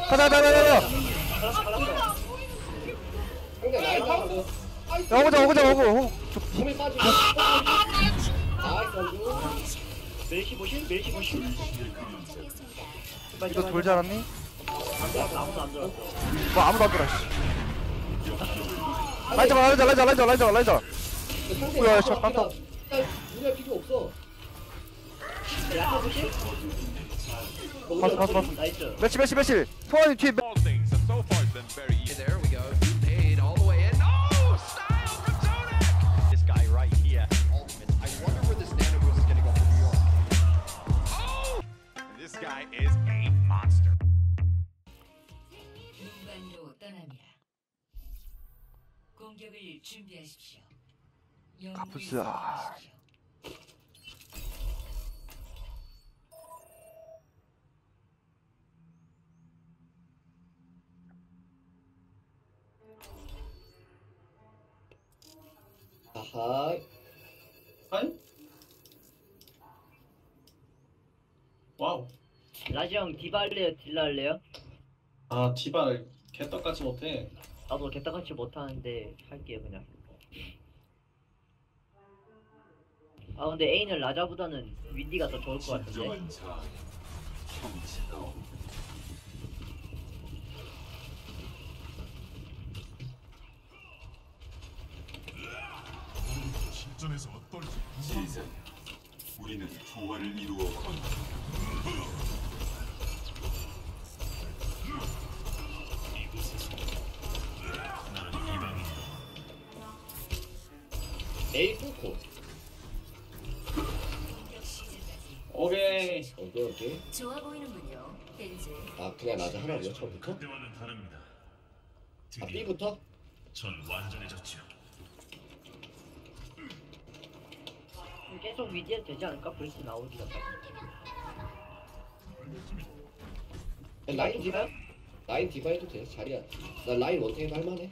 가자. 갈았어. 상대 라인 나가서 오고. 힘이 빠지고 나이스 원주. 멜시 보실. 이거 돌지 않았니? 아무도 안 들어왔어. 뭐 아무도 안 돌아. 라이저. 상대 뭐야, 라인 저 깜짝. 무리할 필요 없어. 야타 보실? 봤어. 나이스. 매실. 소환이 뒤에. All things have so far been very easy. There we go. Fade all the way in. Oh, style from Zodiac. This guy right here. Ultimate. I wonder where this nano boost is going to go for New York. Oh! This guy is a monster. 눈반로 떠납니다. 공격을 준비하십시오. 카푸스. 아하. 아니? 와우. 라지 형 디바 할래요? 딜라 할래요? 아 디바를 개떡같이 못해. 나도 개떡같이 못하는데 할게요 그냥. 아 근데 A는 라자보다는 윈디가 더 좋을 것 같은데. 실전에서 어떨지 제이슨, 우리는 조화를 이루어 건다. A 끊고. 오케이. 오케이. 좋아 보이는군요. 벤즈. 아 그냥 나자 하나고요 처음부터? 그때와는 다릅니다. 아 B부터? 전 완전해졌죠. 계속 위디해도 되지 않을까? 브리스 나오지 않다. 라인 디바? 라인 디바 해도 돼 자리야. 나 라인 원탱이도 할만해.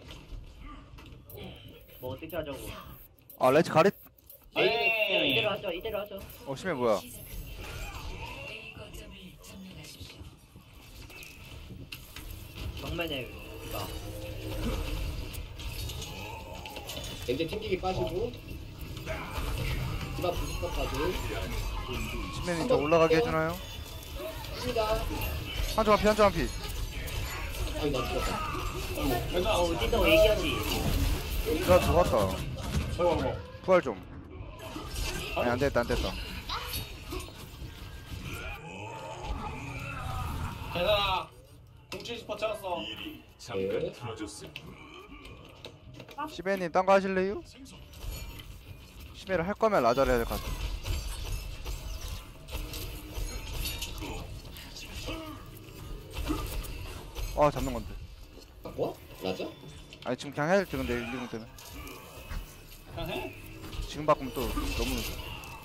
뭐 어떻게 하자고. 아 레츠 가릿. 그냥 이대로 하죠. 심해 뭐야? A 거점을 점령하십시오. 정면에 가. 이제 튕기기 빠지고 디바 부스터까지 시맨이 저 올라가게 해주나요? 합니다. 한점 피. 아니 나 죽었다. 괜찮아. 어디서 얘기하지? 나 죽었다. 아이고. 부활 좀. 아니 안 됐다. 괜찮아. 공치 스포 찾았어. 일이 잠깐 네. 틀어졌을 시맨님 딴 거 하실래요? 시맨을 할 거면 라자를 해야 될 것 같아. 아 잡는 건데. 바꿔? 라자? 아니 지금 그냥 해야 될 텐데 120 때문에. 그냥 해. 지금 바꾸면 또 너무 늦어.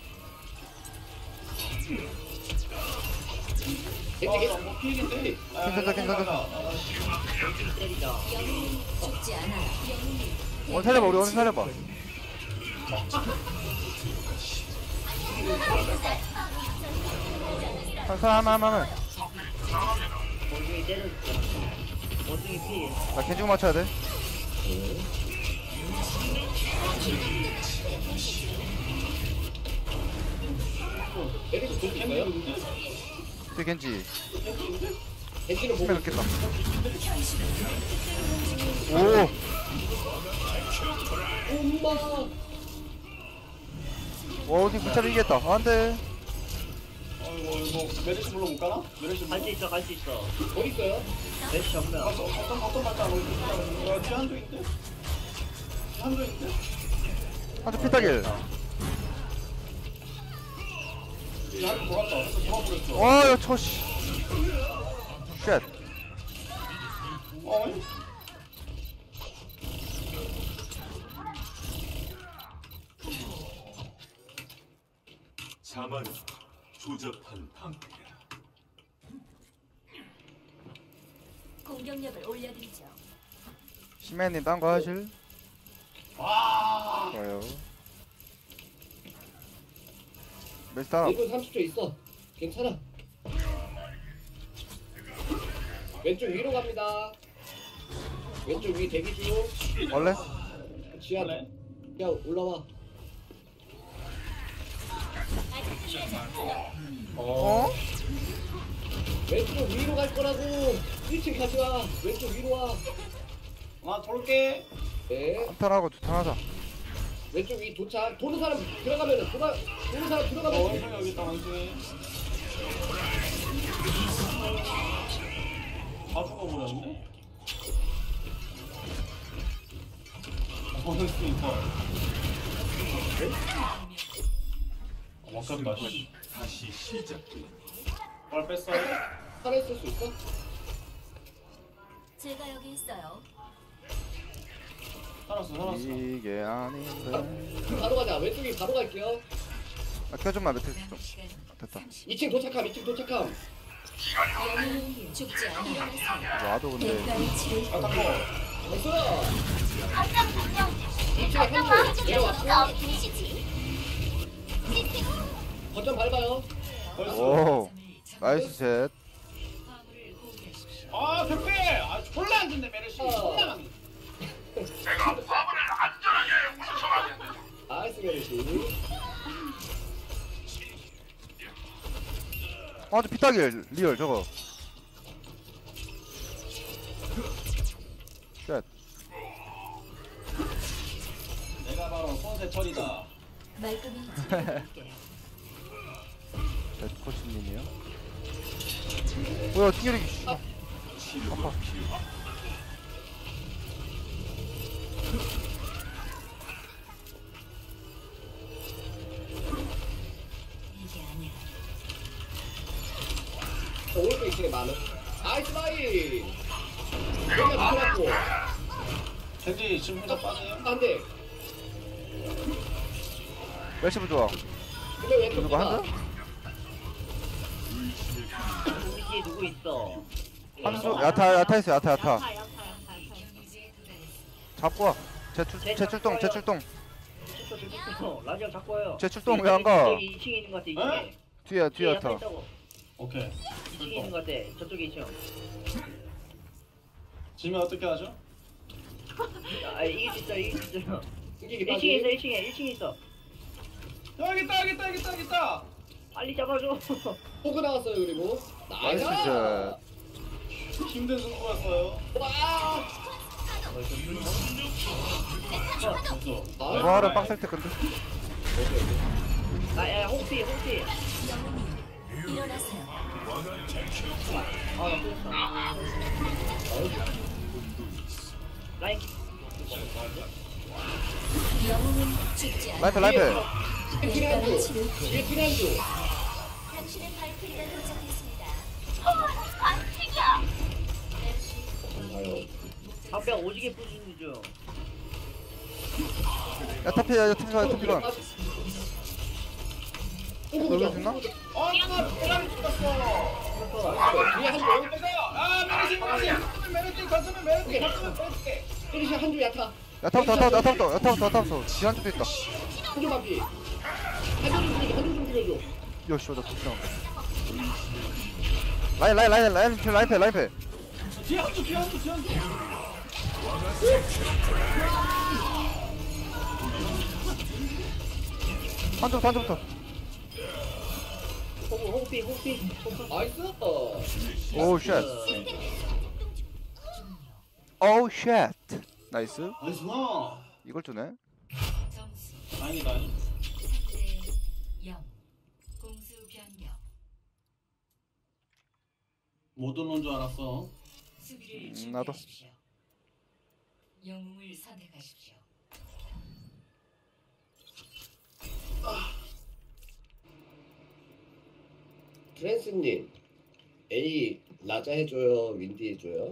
겐지 뭐 피해겠대. 괜찮다. 때리자. 죽지 않아요. 원 살려봐 우리 원 살려봐. 하면 원숭이 때려줄게. 원숭이 피. 나 겐지고 맞춰야 돼. 에릭 볼수 있어요? 뒤에 겐지. 겐지는 시맨 보고 넣겠다. 오. 엄마. 와 어디 붙잡이 이겼다. 안돼. 아이고 이거 메르시 불러못 가나? 메르시 갈 수 있어. 어디 있어요? 대시 정면. 어떤 말도 안 오고. 뒤에 한조 있대. 한조 있대. 한쪽 피타길. 한조 돌았다. 그래서 돌아버렸어. 와야 초씨. 쉣. 어이? 자만 조잡한 방패야. 공격력을 올려드리죠. 시맨님 딴 거 하실? 와. 좋아요. 메스타 1분 30초 있어. 괜찮아. 왼쪽 위로 갑니다. 왼쪽 위 대기 중. 원래? 지하 원래? 야 올라와. 어? 왼쪽 위로 갈 거라고. 1층 가지 마. 왼쪽 위로 와. 아 돌게. 네. 한 턴 하고 두 턴 하자. 왼쪽 위 도착. 도는 사람 들어가면은 도는 사람 들어가면. 원숭이 여기 있다 원숭이. 다 죽어버렸네. 원숭이 거. 아깝다. 씨. 다시 시작. 뭘 뺐어? 살아있을 수 있어? 제가 여기 있어요. 살았어. 이게 아닌데. 바로 가자. 왼쪽 위 바로 갈게요. 아, 켜좀만 밑에 좀. 남은 시간 됐다. 2층 도착함. 2층 도착함. 영웅은 죽지 않아요. 와도 근데 대가의 치를 아 닦어. 나이스. 2층에 한조 내려왔고. 거점 밟아요. 오 나이스 셋. 아 백배. 아 졸라 안 된대 메르시. 졸라 안 돼. 나이스 메르시. 아, 저 피타길 리얼 저거. 쉣. 내가 바로 손세철이다. 말끔히 치료해드릴게요. 코치님이요. 뭐야 튕겨리기. 아파. 이게 아니야. 오른쪽 2층에 많은. 나이스 바이. 여기가 붙어갖고. 젠지 지금 혼자 빠네. 한 대. 멜시브 좋아. 근데 왜 또 누구 한 뛰나? 대? 우리 뒤에 누구 있어? 함수 야타 있어 야타. 경유지에 도달했습니다. 잡고 와. 재출동. 출동. 라디오 잡고 와요. 재출동 왜 안 가? 저기 2층에 있는 것 같아. 2층에. 뒤에 야타. 있다고. 오케이. 2층에 있는 것 같아. 저쪽에 2층. 지금 어떻게 하죠? 아 이길 수 있어. 승기기 1층에 빠지. 있어. 1층에 있어. 여기 있다. 빨리 잡아줘. 포크 나왔어요 그리고. 나이스. 나이스 셋. 힘든 승부였어요. 와. 됐어. 아, 부활은 빡셀 때 근데. 야 홍피. 영웅이 일어나세요. 아나 끊었어. 라인. 영웅은 죽지 않아요. 라이프. 뒤에 한 대가의 조. 치를 뒤에 뒤에 한 조. 당신의 발길이가 도착했습니다. 가요. 앞에 오지게 부수는 중. 야타 피야 야타 피반. 포크 여기 있나? 나 고라니 죽었어. 뒤에 한 조. 아 메르시. 거점에 메르시. 피니시 한조 야타. 야타부터. 지한쪽도 있다. 한조 반피. 한조 좀 죽여줘. 요씨 나 죽지 않아. 라이프. 뒤에 한 조. 한쪽부터. 홍피. 나이스. 오 쉣. 오 쉣. 나이스. 나이스 나. 이걸 주네. 점수 다행이다. 3대 0. 공수 변경. 못 오는 줄 알았어. 수비를 나도. 준비하십시오. 영웅을 선택하십시오. 프랜스님, A 라자 해줘요, 윈디 해줘요.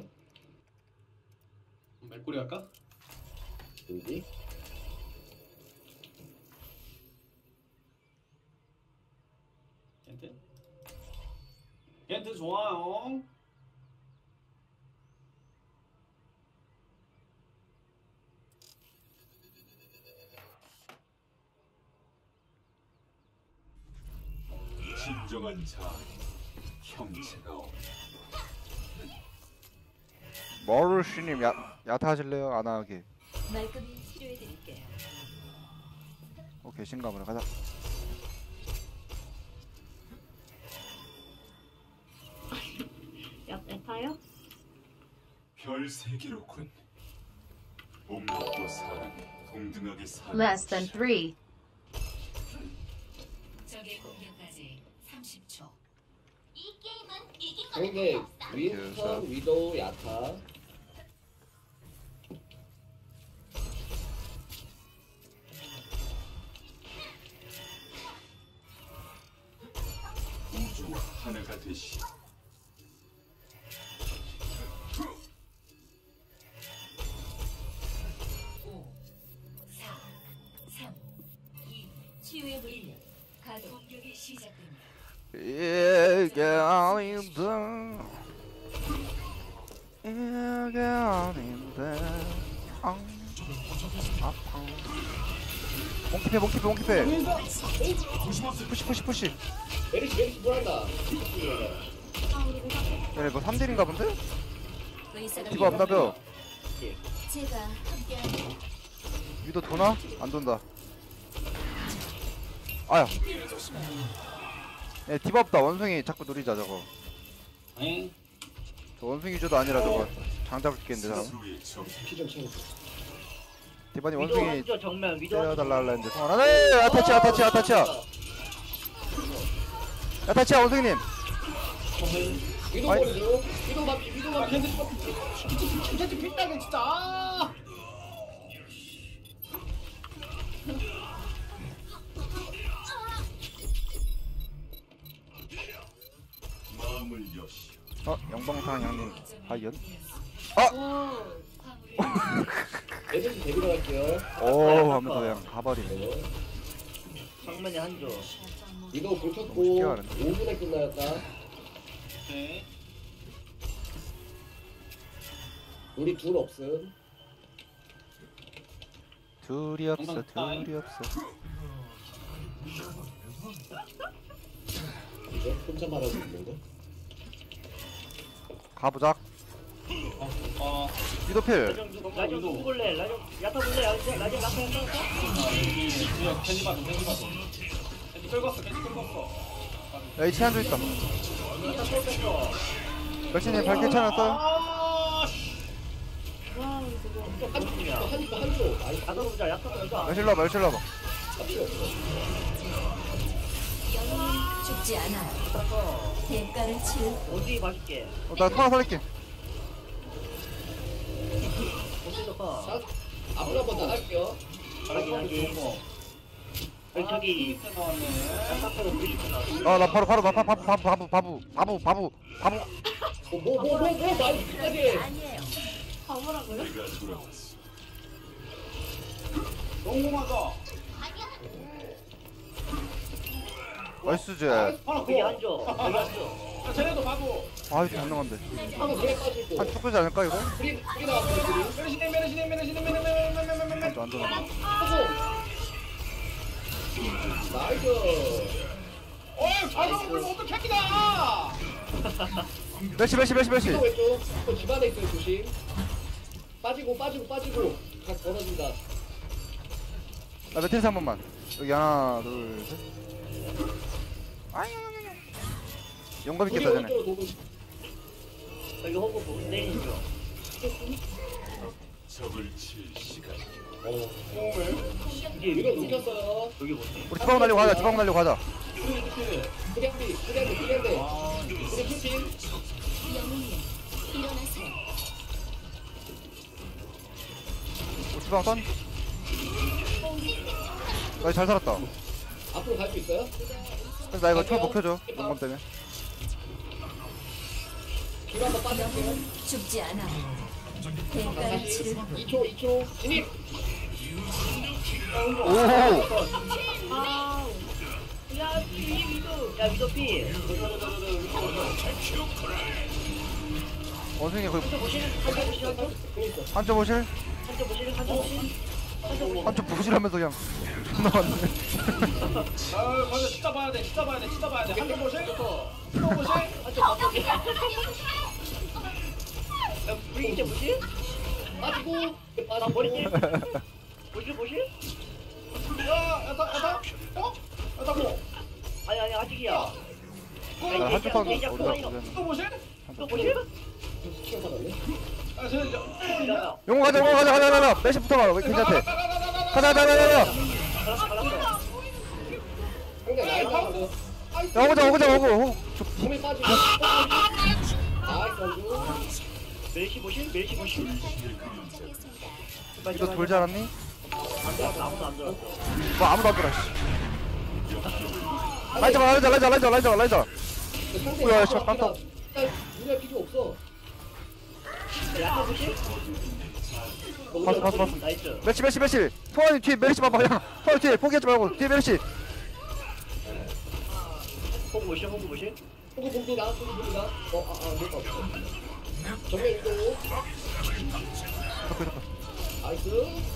맥구리 할까? 윈디? 겐트 좋아요. 진정한 자아는 형체가 없다. 머루시님 야타 하실래요? 안 하게. 말끔히 치료해드릴게요. 오케이 신감으로 가자. 야타요? 별 세계로군. 몸과 사랑이 동등하게 사는 Less than 3. 적의 공격까지 30초. 상대 윈스턴, 위도우, 야타. 우주와 하나가 되시. 5, 4, 3, 2. 치유의 물력. 가동. 공격이 시작됩니다. 이게 아닌데 이게 아닌데 아팡 몽키패 푸시 메리시 뭐한다. 얘네 뭐 3딜인가 본데? 의사가 디바 없나벼. 제가 함께하는 위도 도나? 안 돈다. 아야 얘 디바 없다. 원숭이 자꾸 노리자 저거. 엥? 저 원숭이 줘도 아니라 저거 장잡을 끼겠는데 사람. 스스로의 정 피좀 채워. 디바니 위도 원숭이 한조 정면 위도 때려달라 할랬는데 성원 안 해! 아타치야 원숭이님. 위도 아이. 버리죠. 위도 맞기, 위도 아, 맞기. 캔디 핏다게 진짜. 아! 마음을 여시. 영광상 형님 하이연. 화물을 메리시 데뷔로 갈게요. 오 하면서 그냥 가버리네. 정면에 한조. 위도 불 켰고 쉽게 가는데. 5분에 끝나였다. 오케이. 우리 둘 없음. 둘이 없어. 이제 혼자 말하고 있는데. 가보자. 위도필. 라이저 누구 볼래? 라이저 야타 볼래? 라이저 야타 야타. 캔디 봐도. 캔디 끌었어. H 한조 있다. 야타 쏠렸어. 멸치님 발 괜찮았어요? 아! 한조. 아이, 야타 보자. 야타 보자. 멸실 봐봐. 필요 없어. 죽지 않아요. 대가를 치르. 어디 봐줄게. 나 하나 살릴게. 어디서 봐. 자, 앞으로 한번 나갈게요. 확인하기. 저기 야타로 브리트 나. 나 바로 바부. 뭐, 많이 끝까지. 내가 돌아왔어. 너무하다. 나이스제. 여기 한조. 여기 한조. 쟤네도 바보. 아이 장난한데. 한번 그래 빠지고. 한 축구지 않을까 이거? 프리 나왔어요, 프리. 메르시네. 한조 안 되나? 나이스. 어이, 자동 불면 어떡합니다. 멸시. 또 왼쪽. 또 집안에 있어요, 조심. 빠지고. 각 벌어진다. 나 매트리스 한 번만. 여기 하나 둘 셋. 영감 우리 있겠다 쟤네. 오른쪽으로 도고. 여기 호구 보고 내리죠. 적을 칠 시간. 이게 위로 눕혔어요. 여기 보세요. 우리 주방 날리고 가자. 프리한데. 우리 풀핀. 우리 주방 선. 나 잘 살았다. 앞으로 갈 수 있어요? 나 이거 초 못 켜줘. 영감 때문에. 뒤로 한번 빠질게요. 죽지 않아. 대가를 치르. 2초. 진입. 오. 야 위도 피. 원숭이 거기 한조 보실? 한쪽 보실? 한쪽 보실하면서 그냥 존나 왔네. 아, 맞아. 진짜 봐야 돼. 한번 보실? 또 보실? 한조 바꾸게. 야 이제 뭐지? 빠지고 나 머리띠. 뭐지? 야타 뭐 아니 아직이야. 아, 한쪽 판 이제 어디다 그만이요. 보자. 또 뭐지? 또 뭐지? 스킬 받았네. 아 쟤는 야, 용가자 메시 붙어봐 괜찮대 가자 갈았어. 상대 라인 나가고 오고 몸에 빠지고. 나이스 원주. 멜시 보실? 이거 돌 잘았니? 안 들었어. 아무도 안 들었어. 뭐 아무도 안 들어 라이저 상대 뭐야, 라인 저 깜빡. 우리가 필요 없어. 야타 보실? 봤어 나이스. 메시 통화님 뒤에 메리시 봐봐 야 통화님 뒤에 포기하지 말고 뒤에 메리시 호구 보실? 호구 봅니다. 못 봤어. 정면 이동. 나이스.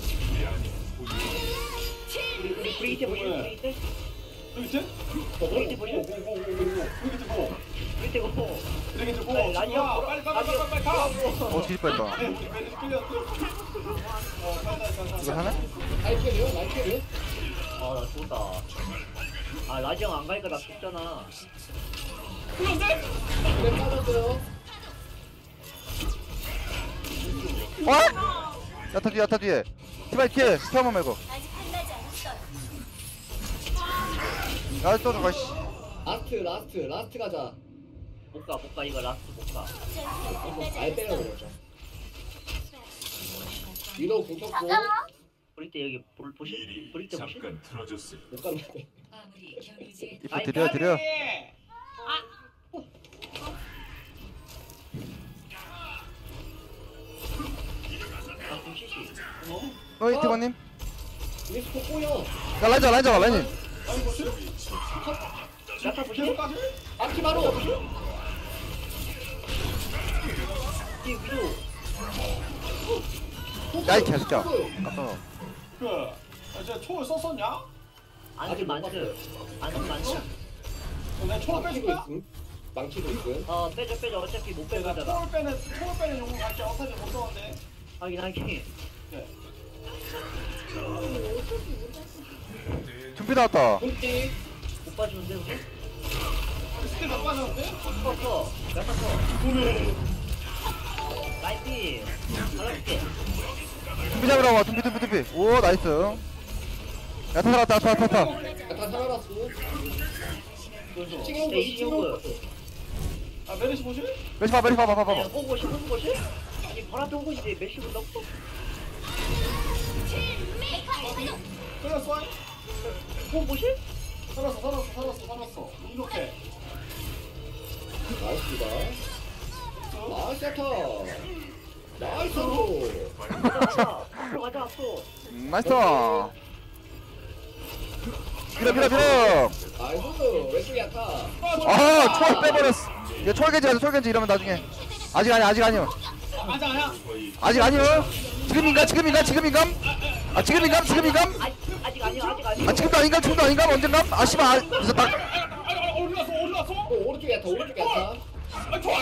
우리 브레이트 보실? 브레이트? 브리기트? 브레이트 보실? 브리기트 고 브레이트 고. 브리기트 고 아니, 라디오. 야 빨리 가. 어 뒤질 뻔했다 우리 메리 끌렸어. 이거 하나? 라인 캐리어. 나 죽었다. 아 라지 형 안 가니까 나 죽잖아. 그래 빠졌어요. 어? 야타 뒤에 티바이 뒤에 스타만 말고 아직 끝나지 않았어요. 야 또 누가 씨 라스트 가자. 못 가 이거 라스트 못 가. 알 빼려버렸죠. 위로 궁쳤고 브레이트 여기 보실? 일이 브레이트 보실? 잠깐 틀어졌어요. 못 갔네. 이거 드려 좀 시시. 어이 티바님 우리 스포 꼬여. 야 라이저 라인님 아니 뭐지? 야타 보실? 계속까지? 막기 바로. 뒤에 위로. 야이 개새끼야 깜짝아 쟤 초를 썼었냐? 안스 만스. 안스 만스. 내가 초를 망치고 빼줄까? 있음. 망치고 있음. 빼줘. 어차피 못 내가 빼거잖아. 초를 빼는 용어 같이 어차피 못 썼는데. 하긴. 준비 나왔다 굴띠. 못 봐주는데 우리? 스킬 다 빠졌는데? 커. 야타 커. 나이스. 잘할게. 준비 잡으라고 와 준비 오 나이스 야타 살았다 야, 다 살아났어. 내 이시오브. 아 메리시 보실? 메시 봐봐 호구 보실? 아니 바로 앞에 호구 이제 메시 본다고? 끌렸어? 호구 보실? 살았어. 이렇게. 나이스다. 나이스 야타. 나이스. 가자. 앞으로 가자 앞으로. 나이스 밀어 나이스. 왼쪽 야타. 아 초월 빼버렸어 얘 초월겐지 이러면 나중에 아직 아니요 아니야. 아직 아니요 지금인가 아 지금인가 아직 아니야. 아 지금도 아닌가 언젠가 아 씨발 그래서 딱 어디 갔어? 오른쪽 야타. 아 좋아.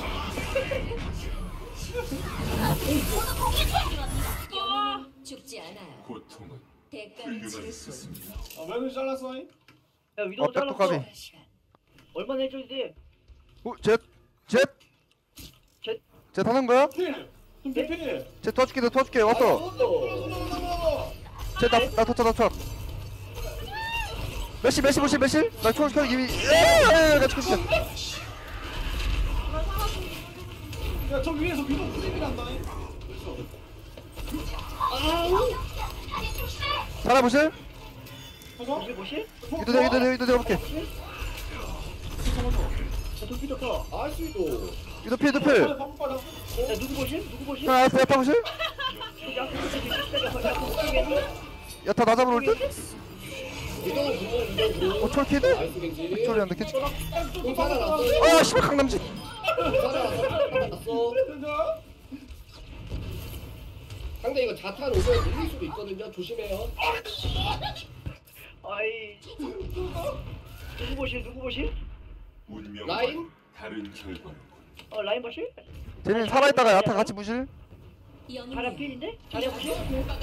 죽지 않아요. 고통은 대가를 치를 훌륭한 뿐. 스승입니다. 메리시 잘랐어. 야 위도 잘랐어. 백도까지 얼마나 해줘야 돼? 쟤 타는 거야? 필. 좀 필. 쟤 도와줄게 왔어 쟤나 터쳐 메시 나 초월 켜 이미 나 죽었어 야 저 위에서 위로 프리미란다. 살아보실? 보실? 유도 해볼게 저 위도 커. 나이스도. 유도 필 야 누구 보실? 야타 보실? 야타 나 잡으러 올 듯? 위도. 초월 키드? 나이스 겐지. 초월이란다 캐치 공 살아났어. 아 씨발 강남지 살아났어. 상대 이거 자탄 오면 밀릴 수도 있거든요. 조심해요. 아이. 누구 보실? 라인? 다른 결과로 라인 보실? 쟤는 살아있다가 야타 같이 부실? 자리야 영웅이여. 필인데? 자리야 보시?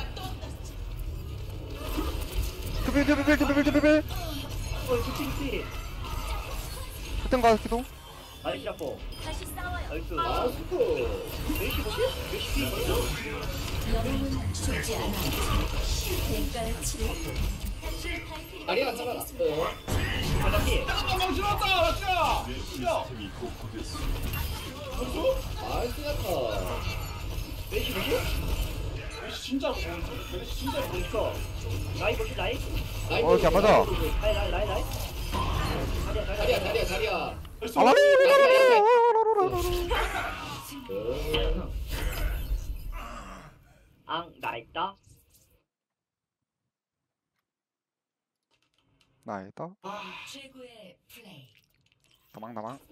두빌 그치. 같은 거 기도. 나이스 잡고. 다시 싸워요. 나이스. 아 스포. 메시 보시? 메시 필. 영웅은 죽지 않아요. 대가를 치르. 당신의 발길이 자리야 잡아라. 자리야 필. 잠깐만 지났다 맞자. 내 시스템이 복구됐어. 나이스 같아. 메시 보시? 메시 진짜로 보는지. 메시 진짜로 보는지. 그니까. 라이 보시 라이? 라인 이렇게 안 맞아. 라이. 자리야. 아라리. 앙, 나 있다. 나이다. 최고의 플레이. 다망.